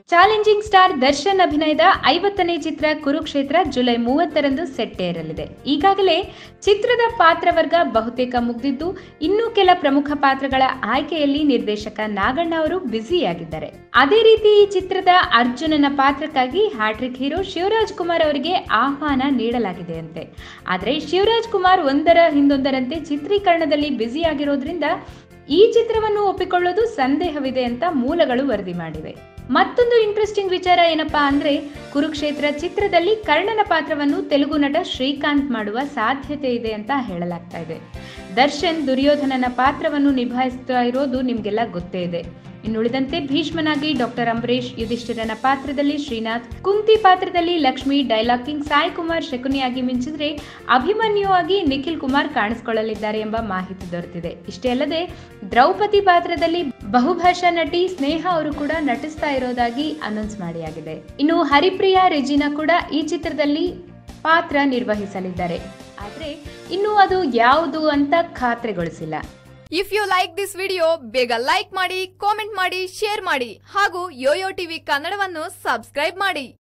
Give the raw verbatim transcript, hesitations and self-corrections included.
Challenging star Darshan ಅಭಿನಯದ ಐವತ್ತನೇ ಚಿತ್ರ Kurukshetra July ಮೂವತ್ತರಂದು ಸೆಟ್ಟೇರಲಿದೆ. ಈಗಾಗಲೇ ಚಿತ್ರದ ಪಾತ್ರವರ್ಗ ಬಹುತೇಕ ಮುಗಿದಿದ್ದು, ಇನ್ನೂ ಕೆಲ ಪ್ರಮುಖ ಪಾತ್ರಗಳ ಆಯ್ಕೆಯಲ್ಲಿ ನಿರ್ದೇಶಕ ನಾಗಣ್ಣ ಅವರು ಬ್ಯುಸಿಯಾಗಿದ್ದಾರೆ. ಅದೇ ರೀತಿ ಈ ಚಿತ್ರದ ಅರ್ಜುನನ ಪಾತ್ರಕ್ಕಾಗಿ ಹ್ಯಾಟ್ರಿಕ್ ಹೀರೋ ಶಿವರಾಜ್ಕುಮಾರ್ ಅವರಿಗೆ ಆಹ್ವಾನ ನೀಡಲಾಗಿದೆಯಂತೆ. ಆದರೆ ಶಿವರಾಜ್ಕುಮಾರ್ ಒಂದರ ಹಿಂದೊಂದರಂತೆ ಚಿತ್ರೀಕರಣದಲ್ಲಿ ಬ್ಯುಸಿಯಾಗಿರೋದ್ರಿಂದ ಈ ಚಿತ್ರವನ್ನು ಒಪ್ಪಿಕೊಳ್ಳೋದು ಸಂದೇಹವಿದೆ ಅಂತ ಮೂಲಗಳು ವರದಿ ಮಾಡಿವೆ. ಮತ್ತೊಂದು ಇಂಟ್ರೆಸ್ಟಿಂಗ್ ವಿಚಾರ ಏನಪ್ಪಾ ಅಂದ್ರೆ, ಕುರುಕ್ಷೇತ್ರ ಚಿತ್ರದಲ್ಲಿ ಕರ್ಣನ ಪಾತ್ರವನ್ನು ತೆಲುಗು ನಟ ಶ್ರೀಕಾಂತ್ ಮಾಡುವ ಸಾಧ್ಯತೆ ಇದೆ ಅಂತ ಹೇಳಲಾಗ್ತಾ ಇದೆ. ದರ್ಶನ್ ದುರ್ಯೋಧನನ ಪಾತ್ರವನ್ನು ನಿಭಾಯಿಸ್ತಾ ಇರೋದು ನಿಮ್ಗೆಲ್ಲ ಗೊತ್ತೇ ಇದೆ. ಇನ್ನುಳಿದಂತೆ ಭೀಷ್ಮನಾಗಿ ಡಾಕ್ಟರ್ ಅಂಬರೀಶ್, ಯುಧಿಷ್ಠಿರನ ಪಾತ್ರದಲ್ಲಿ ಶ್ರೀನಾಥ್, ಕುಂತಿ ಪಾತ್ರದಲ್ಲಿ ಲಕ್ಷ್ಮಿ, ಡೈಲಾಗ್ ಕಿಂಗ್ ಸಾಯಿ ಕುಮಾರ್ ಶಕುನಿಯಾಗಿ ಮಿಂಚಿದ್ರೆ ಅಭಿಮನ್ಯು ಆಗಿ ನಿಖಿಲ್ ಕುಮಾರ್ ಕಾಣಿಸಿಕೊಳ್ಳಲಿದ್ದಾರೆ ಎಂಬ ಮಾಹಿತಿ ದೊರೆತಿದೆ. ಇಷ್ಟೇ ಅಲ್ಲದೆ ದ್ರೌಪದಿ ಪಾತ್ರದಲ್ಲಿ ಬಹುಭಾಷಾ ನಟಿ ಸ್ನೇಹ ಅವರು ಕೂಡ ನಟಿಸ್ತಾ ಇರೋದಾಗಿ ಅನೌನ್ಸ್ ಮಾಡಿಯಾಗಿದೆ. ಇನ್ನು ಹರಿಪ್ರಿಯಾ ರೆಜಿನಾ ಕೂಡ ಈ ಚಿತ್ರದಲ್ಲಿ ಪಾತ್ರ ನಿರ್ವಹಿಸಲಿದ್ದಾರೆ. ಆದ್ರೆ ಇನ್ನು ಅದು ಯಾವುದು ಅಂತ ಖಾತ್ರಿಗೊಳಿಸಿಲ್ಲ. If you like this video ಬೇಗ ಲೈಕ್ ಮಾಡಿ, ಕಾಮೆಂಟ್ ಮಾಡಿ, ಶೇರ್ ಮಾಡಿ ಹಾಗೂ ಯೋಯೋ ಟಿವಿ ಕನ್ನಡವನ್ನು ಸಬ್ಸ್ಕ್ರೈಬ್ ಮಾಡಿ.